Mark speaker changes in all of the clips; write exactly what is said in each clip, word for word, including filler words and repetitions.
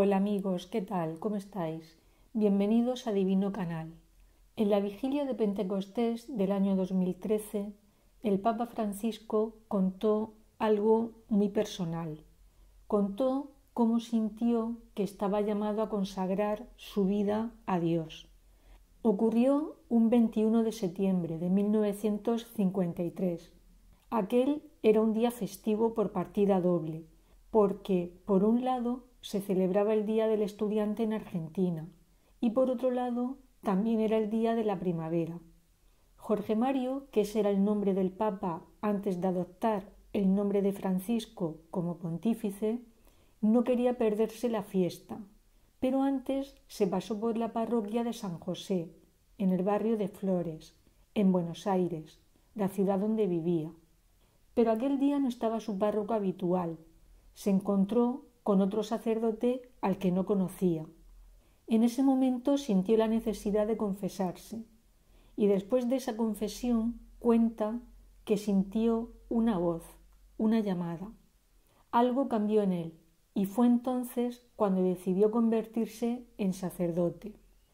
Speaker 1: Hola amigos, ¿qué tal? ¿Cómo estáis? Bienvenidos a Divino Canal. En la vigilia de Pentecostés del año dos mil trece, el Papa Francisco contó algo muy personal. Contó cómo sintió que estaba llamado a consagrar su vida a Dios. Ocurrió un veintiuno de septiembre de mil novecientos cincuenta y tres. Aquel era un día festivo por partida doble, porque, por un lado, se celebraba el Día del Estudiante en Argentina y, por otro lado, también era el Día de la Primavera. Jorge Mario, que ese era el nombre del Papa antes de adoptar el nombre de Francisco como pontífice, no quería perderse la fiesta, pero antes se pasó por la parroquia de San José, en el barrio de Flores, en Buenos Aires, la ciudad donde vivía. Pero aquel día no estaba su párroco habitual. Se encontró con otro sacerdote al que no conocía. En ese momento sintió la necesidad de confesarse, y después de esa confesión cuenta que sintió una voz, una llamada. Algo cambió en él, y fue entonces cuando decidió convertirse en sacerdote.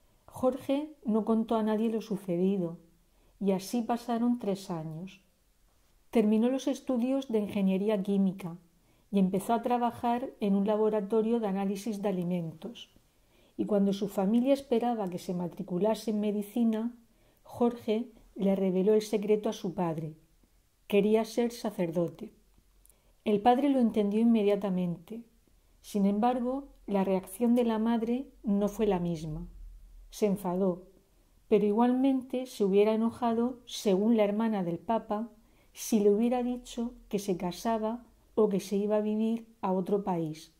Speaker 1: Jorge no contó a nadie lo sucedido, y así pasaron tres años. Terminó los estudios de ingeniería química y empezó a trabajar en un laboratorio de análisis de alimentos. Y cuando su familia esperaba que se matriculase en medicina, Jorge le reveló el secreto a su padre. Quería ser sacerdote. El padre lo entendió inmediatamente. Sin embargo, la reacción de la madre no fue la misma. Se enfadó, pero igualmente se hubiera enojado, según la hermana del Papa, si le hubiera dicho que se casaba o que se iba a vivir a otro país.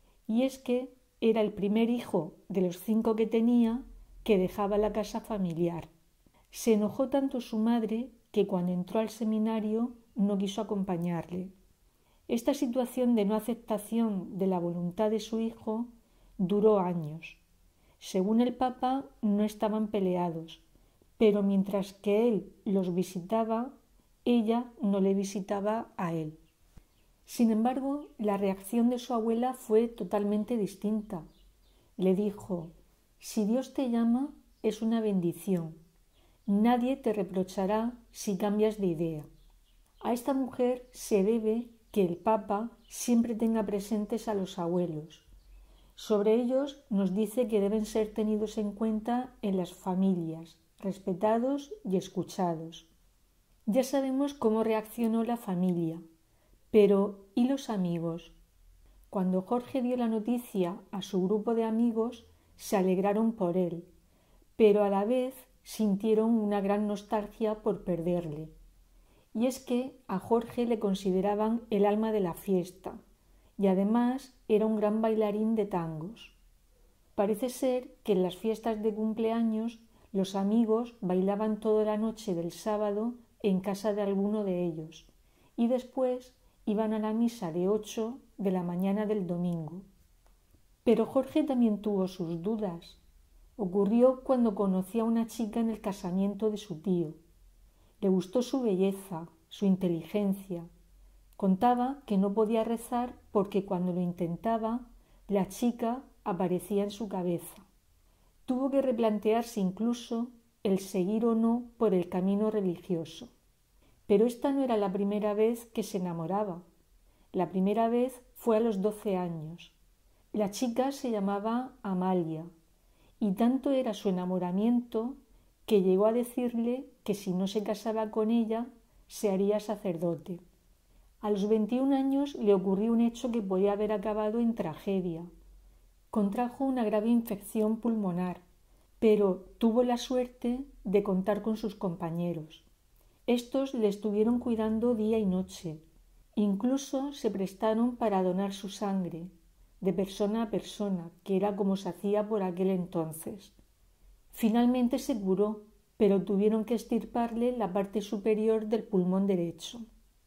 Speaker 1: Y es que era el primer hijo de los cinco que tenía que dejaba la casa familiar. Se enojó tanto su madre que cuando entró al seminario no quiso acompañarle. Esta situación de no aceptación de la voluntad de su hijo duró años. Según el Papa, no estaban peleados, pero mientras que él los visitaba, ella no le visitaba a él. Sin embargo, la reacción de su abuela fue totalmente distinta. Le dijo: si Dios te llama, es una bendición. Nadie te reprochará si cambias de idea. A esta mujer se debe que el Papa siempre tenga presentes a los abuelos. Sobre ellos nos dice que deben ser tenidos en cuenta en las familias, respetados y escuchados. Ya sabemos cómo reaccionó la familia, pero ¿y los amigos? Cuando Jorge dio la noticia a su grupo de amigos, se alegraron por él, pero a la vez sintieron una gran nostalgia por perderle. Y es que a Jorge le consideraban el alma de la fiesta, y además era un gran bailarín de tangos. Parece ser que en las fiestas de cumpleaños los amigos bailaban toda la noche del sábado en casa de alguno de ellos, y después iban a la misa de ocho de la mañana del domingo. Pero Jorge también tuvo sus dudas. Ocurrió cuando conoció a una chica en el casamiento de su tío. Le gustó su belleza, su inteligencia. Contaba que no podía rezar porque cuando lo intentaba, la chica aparecía en su cabeza. Tuvo que replantearse incluso el seguir o no por el camino religioso. Pero esta no era la primera vez que se enamoraba. La primera vez fue a los doce años. La chica se llamaba Amalia, y tanto era su enamoramiento que llegó a decirle que si no se casaba con ella, se haría sacerdote. A los veintiún años le ocurrió un hecho que podía haber acabado en tragedia. Contrajo una grave infección pulmonar, pero tuvo la suerte de contar con sus compañeros. Estos le estuvieron cuidando día y noche. Incluso se prestaron para donar su sangre, de persona a persona, que era como se hacía por aquel entonces. Finalmente se curó, pero tuvieron que extirparle la parte superior del pulmón derecho.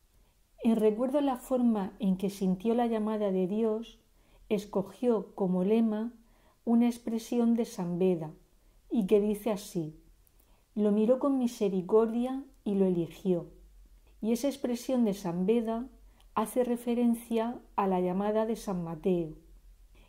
Speaker 1: En recuerdo a la forma en que sintió la llamada de Dios, escogió como lema una expresión de San Beda, y que dice así: lo miró con misericordia y lo eligió. Y esa expresión de San Beda hace referencia a la llamada de San Mateo.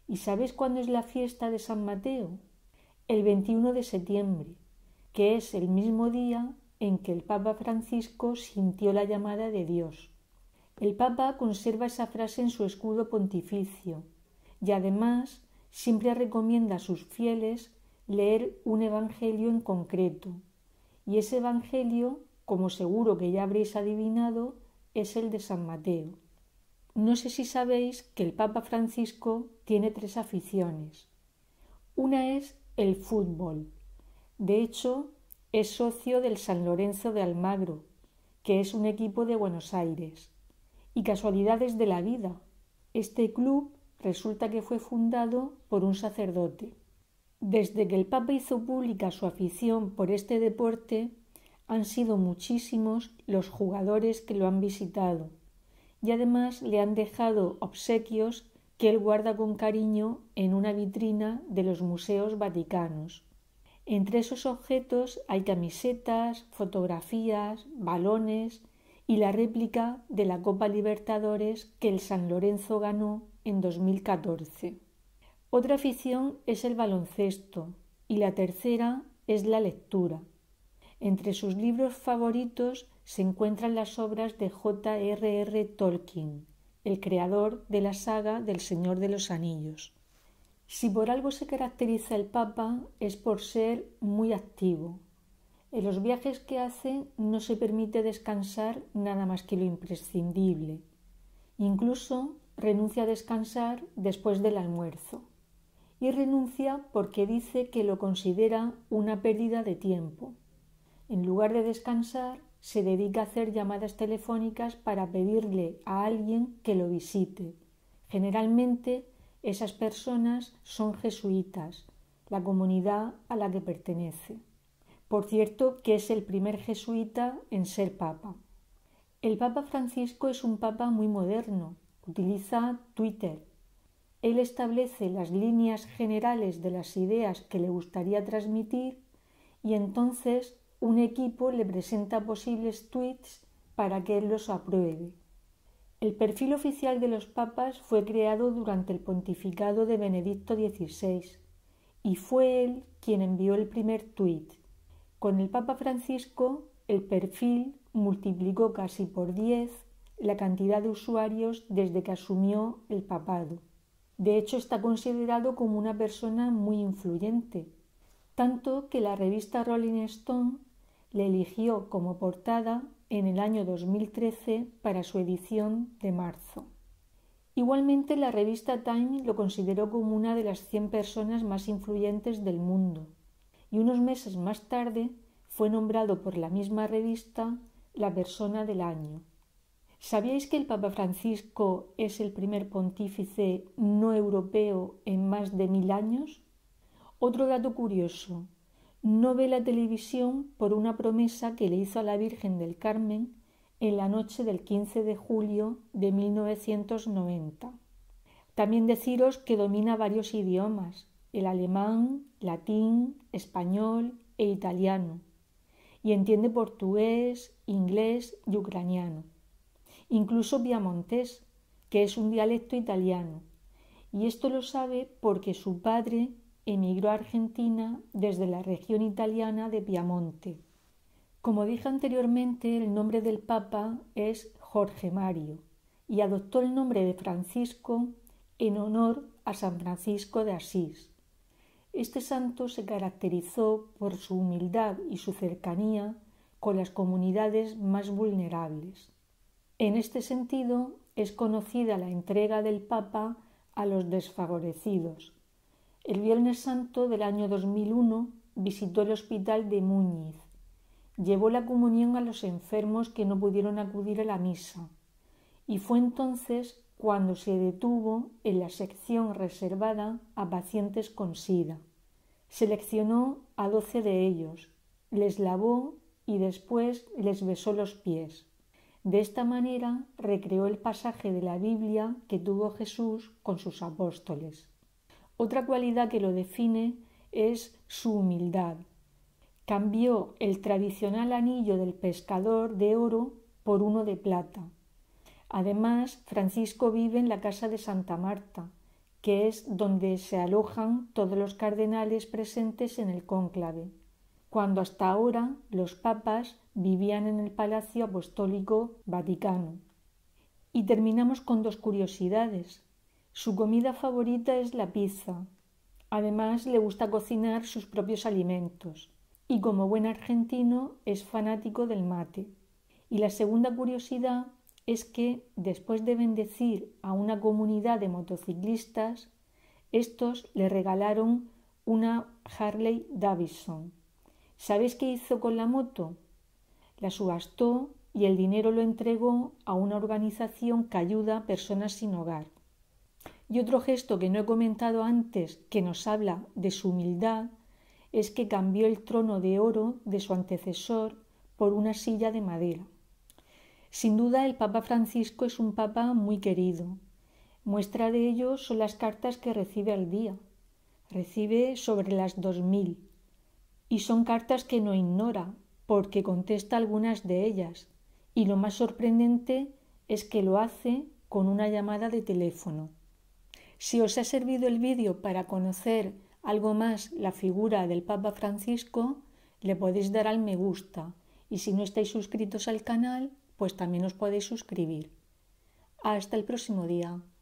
Speaker 1: ¿Y sabes cuándo es la fiesta de San Mateo? El veintiuno de septiembre, que es el mismo día en que el Papa Francisco sintió la llamada de Dios. El Papa conserva esa frase en su escudo pontificio y además siempre recomienda a sus fieles leer un evangelio en concreto. Y ese evangelio, como seguro que ya habréis adivinado, es el de San Mateo. No sé si sabéis que el Papa Francisco tiene tres aficiones. Una es el fútbol. De hecho, es socio del San Lorenzo de Almagro, que es un equipo de Buenos Aires. Y casualidades de la vida, este club resulta que fue fundado por un sacerdote. Desde que el Papa hizo pública su afición por este deporte, han sido muchísimos los jugadores que lo han visitado y además le han dejado obsequios que él guarda con cariño en una vitrina de los museos vaticanos. Entre esos objetos hay camisetas, fotografías, balones y la réplica de la Copa Libertadores que el San Lorenzo ganó en dos mil catorce. Otra afición es el baloncesto y la tercera es la lectura. Entre sus libros favoritos se encuentran las obras de J R R Tolkien, el creador de la saga del Señor de los Anillos. Si por algo se caracteriza el Papa es por ser muy activo. En los viajes que hace no se permite descansar nada más que lo imprescindible. Incluso renuncia a descansar después del almuerzo. Y renuncia porque dice que lo considera una pérdida de tiempo. En lugar de descansar, se dedica a hacer llamadas telefónicas para pedirle a alguien que lo visite. Generalmente, esas personas son jesuitas, la comunidad a la que pertenece. Por cierto, que es el primer jesuita en ser papa. El Papa Francisco es un papa muy moderno, utiliza Twitter. Él establece las líneas generales de las ideas que le gustaría transmitir y entonces un equipo le presenta posibles tweets para que él los apruebe. El perfil oficial de los papas fue creado durante el pontificado de Benedicto dieciséis y fue él quien envió el primer tuit. Con el Papa Francisco, el perfil multiplicó casi por diez la cantidad de usuarios desde que asumió el papado. De hecho, está considerado como una persona muy influyente, tanto que la revista Rolling Stone le eligió como portada en el año dos mil trece para su edición de marzo. Igualmente, la revista Time lo consideró como una de las cien personas más influyentes del mundo y unos meses más tarde fue nombrado por la misma revista la persona del año. ¿Sabíais que el Papa Francisco es el primer pontífice no europeo en más de mil años? Otro dato curioso, no ve la televisión por una promesa que le hizo a la Virgen del Carmen en la noche del quince de julio de mil novecientos noventa. También deciros que domina varios idiomas, el alemán, latín, español e italiano, y entiende portugués, inglés y ucraniano. Incluso piamontés, que es un dialecto italiano, y esto lo sabe porque su padre emigró a Argentina desde la región italiana de Piamonte. Como dije anteriormente, el nombre del Papa es Jorge Mario y adoptó el nombre de Francisco en honor a San Francisco de Asís. Este santo se caracterizó por su humildad y su cercanía con las comunidades más vulnerables. En este sentido, es conocida la entrega del Papa a los desfavorecidos. El Viernes Santo del año dos mil uno visitó el hospital de Múñiz. Llevó la comunión a los enfermos que no pudieron acudir a la misa. Y fue entonces cuando se detuvo en la sección reservada a pacientes con SIDA. Seleccionó a doce de ellos, les lavó y después les besó los pies. De esta manera recreó el pasaje de la Biblia que tuvo Jesús con sus apóstoles. Otra cualidad que lo define es su humildad. Cambió el tradicional anillo del pescador de oro por uno de plata. Además, Francisco vive en la casa de Santa Marta, que es donde se alojan todos los cardenales presentes en el cónclave, cuando hasta ahora los papas vivían en el Palacio Apostólico Vaticano. Y terminamos con dos curiosidades. Su comida favorita es la pizza. Además, le gusta cocinar sus propios alimentos. Y como buen argentino, es fanático del mate. Y la segunda curiosidad es que, después de bendecir a una comunidad de motociclistas, estos le regalaron una Harley Davidson. ¿Sabéis qué hizo con la moto? La subastó y el dinero lo entregó a una organización que ayuda a personas sin hogar. Y otro gesto que no he comentado antes, que nos habla de su humildad, es que cambió el trono de oro de su antecesor por una silla de madera. Sin duda, el Papa Francisco es un papa muy querido. Muestra de ello son las cartas que recibe al día. Recibe sobre las dos mil. Y son cartas que no ignora, porque contesta algunas de ellas. Y lo más sorprendente es que lo hace con una llamada de teléfono. Si os ha servido el vídeo para conocer algo más la figura del Papa Francisco, le podéis dar al me gusta. Y si no estáis suscritos al canal, pues también os podéis suscribir. Hasta el próximo día.